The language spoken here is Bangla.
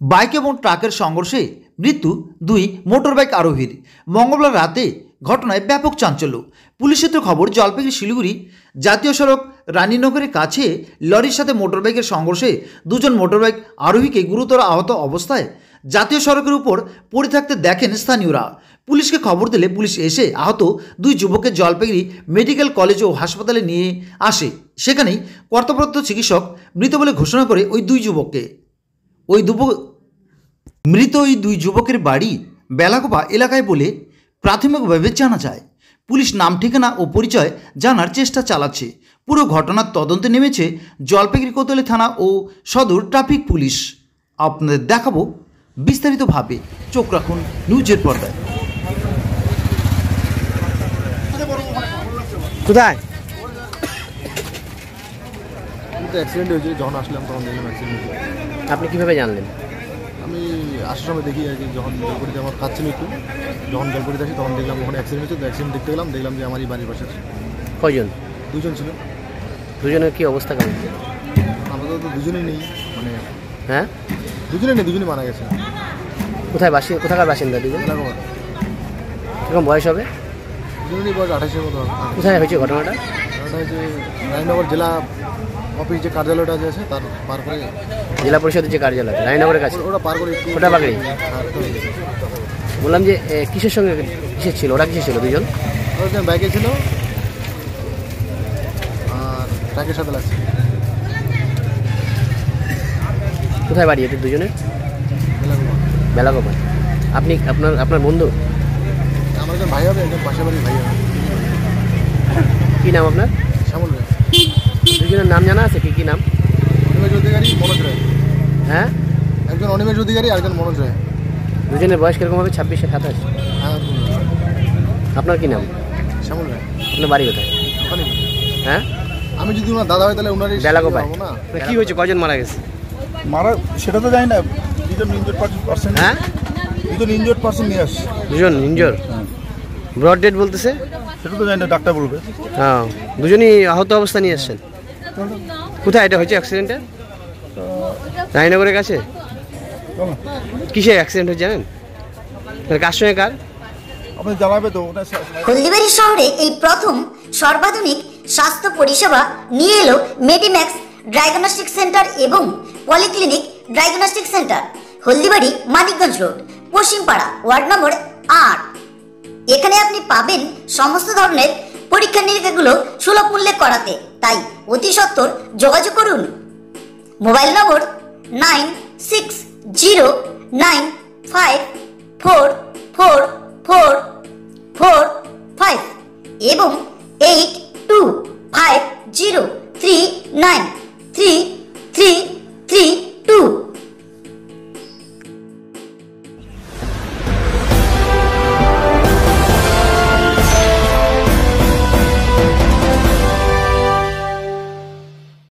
বাইক এবং ট্রাকের সংঘর্ষে মৃত্যু দুই মোটরবাইক আরোহীর। মঙ্গলবার রাতে ঘটনায় ব্যাপক চাঞ্চল্য। পুলিশ সূত্রে খবর, জলপাইগুড়ি শিলিগুড়ি জাতীয় সড়ক রানীনগরের কাছে লরির সাথে মোটরবাইকের সংঘর্ষে দুজন মোটরবাইক আরোহীকে গুরুতর আহত অবস্থায় জাতীয় সড়কের উপর পড়ে থাকতে দেখেন স্থানীয়রা। পুলিশকে খবর দিলে পুলিশ এসে আহত দুই যুবককে জলপাইগুড়ি মেডিকেল কলেজ ও হাসপাতালে নিয়ে আসে। সেখানেই কর্তব্যরত চিকিৎসক মৃত বলে ঘোষণা করে মৃত ওই দুই যুবকের বাড়ি বেলাকোপা এলাকায় বলে প্রাথমিকভাবে জানা যায়। পুলিশ নাম ঠিকানা ও পরিচয় জানার চেষ্টা চালাচ্ছে। পুরো ঘটনার তদন্তে নেমেছে জলপাইগুড়ি কোতোয়ালি থানা ও সদর ট্রাফিক পুলিশ। আপনাদের দেখাবো বিস্তারিতভাবে, চোখ রাখুন নিউজের পর্দায়। কোথায় অ্যাক্সিডেন্ট হয়েছে? যখন আসলাম তখন দেখলাম অ্যাক্সিডেন্ট হয়েছে। আপনি কিভাবে জানলেন? আমি আসার সময় দেখি আর কি, যখন জলপাইগুড়িতে আমার কাজ ছিল একটু, যখন জলপাইগুড়িতে আসি তখন দেখলাম ওখানে অ্যাক্সিডেন্ট হয়েছে। অ্যাক্সিডেন্ট দেখলাম যে আমারই বাড়ির পাশে। কয়জন? দুজন ছিল। দুজনের কি অবস্থা কেমন? আপাতত দুজনেই নেই, মানে হ্যাঁ দুজনেই মারা গেছে। কোথাকার বাসিন্দা দুজন? কিরকম বয়স হবে? দুজনেরই বয়স 28-এর মতো। কোথায় হয়েছে ঘটনাটা? হয়েছে রানীনগর জেলা অফিস, যে কার্যালয়টা আছে তার পার করে, জেলা পরিষদের যে কার্যালয় রানীনগরের কাছে, ওটা পার করে ওটা বাগড়ি। বললাম যে কিসের ছিল ওরা? কিসের ছিল দুজন? ওরা বাইকে ছিল আর ট্রাকের সাথে লাগছে। কোথায় বাড়ি এদের দুজনের? বেলাকোপা। আপনি আপনার বন্ধু? আমার একজন ভাই হবে, একজন পাশে বাড়ির ভাই হবে। কী নাম আপনার? শ্যামল রায়। দুজনের নাম জানা আছে? কি নাম? অনিমেষ অধিকারী, মনোজ রায়। হ্যাঁ, একজন অনিমেষ অধিকারী, একজন মনোজ রায়। দুজনের বয়স কিরকম হবে? 26-27? হ্যাঁ। আপনার কি নাম? শ্যামল রায়। আপনার বাড়ি কোথায়? ওখানে। হ্যাঁ, আমি যদি ওনার দাদা হয় তাহলে ওনারই বেলাকোপায় না। কি হয়েছে? কজন মারা গেছে? সেটা তো জানি না। দুজন ইনজোর্ড পার্সন। হ্যাঁ, দুজন ইনজোর্ড পার্সন নিয়ে আসছে। দুজন ইনজোর? ব্রড ডেড বলতেছে? সেটা তো জানি না, ডাক্তার বলবে। হ্যাঁ, দুজনই আহত অবস্থা নিয়ে আসছেন। কোথায় এটা হয়েছে অ্যাক্সিডেন্টটা? রানীনগরের কাছে। কিসে অ্যাক্সিডেন্ট হয়েছে জানেন? কার সঙ্গে কার? আপনি জানাবে তো। হলদিবাড়ি শহরে এই প্রথম সর্বাধুনিক স্বাস্থ্য পরিষেবা নিয়ে এলো মেডিম্যাক্স ডায়াগনস্টিক সেন্টার এবং polyclinic diagnostic centre, Haldibari, Manikganj road, Paschimpara, ward number 8। এখানে আপনি পাবেন সমস্ত ধরনের পরীক্ষা নিরীক্ষাগুলো সুলভ মূল্যে করাতে। তাই অতি সত্বর যোগাযোগ করুন। মোবাইল নম্বর 9609544445 এবং 8250393333।